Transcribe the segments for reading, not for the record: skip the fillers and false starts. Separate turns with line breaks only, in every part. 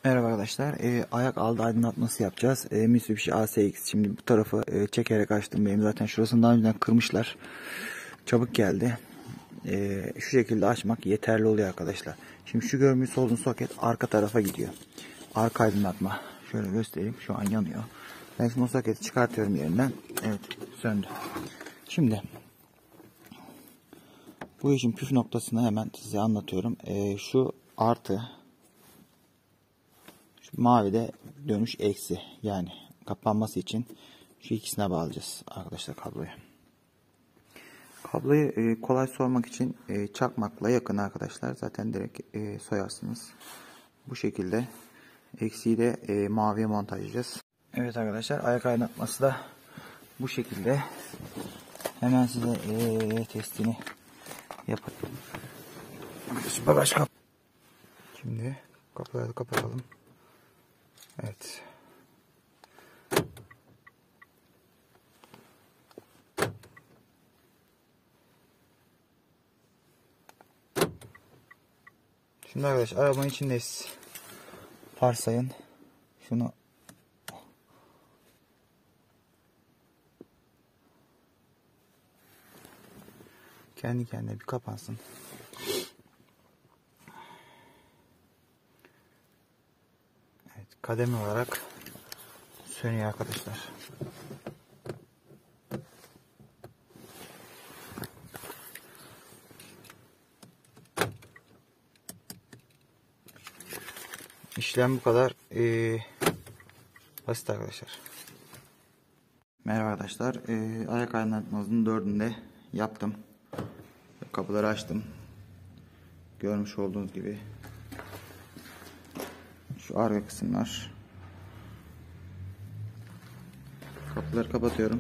Merhaba arkadaşlar. Ayak altı aydınlatması yapacağız. Mitsubishi ASX. Şimdi bu tarafı çekerek açtım. Benim zaten şurasını daha önceden kırmışlar. Çabuk geldi. Şu şekilde açmak yeterli oluyor arkadaşlar. Şimdi şu görmüş olduğunuz soket arka tarafa gidiyor. Arka aydınlatma. Şöyle göstereyim. Şu an yanıyor. Ben şimdi o soketi çıkartıyorum yerinden. Evet, söndü. Şimdi bu işin püf noktasını hemen size anlatıyorum. Şu artı, mavi de dönüş eksi, yani kapanması için şu ikisine bağlayacağız arkadaşlar kabloyu. Kabloyu kolay sormak için çakmakla yakın arkadaşlar, zaten direkt soyarsınız. Bu şekilde eksiği de maviye montajlayacağız. Evet arkadaşlar, ayak aydınlatması da bu şekilde. Hemen size testini yapalım. Bagaj kap. Şimdi kapıları kapatalım. Evet. Şimdi arkadaşlar arabanın içindeyiz. Varsayın şunu kendi kendine bir kapansın. Evet, kademe olarak sönüyor arkadaşlar. İşlem bu kadar basit arkadaşlar. Merhaba arkadaşlar. Ayak aydınlatmasının 4'ünde yaptım. Kapıları açtım. Görmüş olduğunuz gibi şu arka kısımlar. Kapıları kapatıyorum.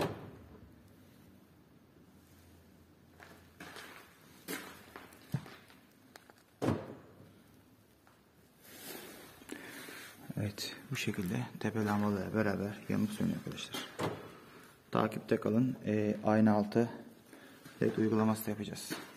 Evet, bu şekilde tepe lambalarla beraber yanıp sönüyor arkadaşlar. Takipte kalın. Ayna altı LED uygulaması da yapacağız.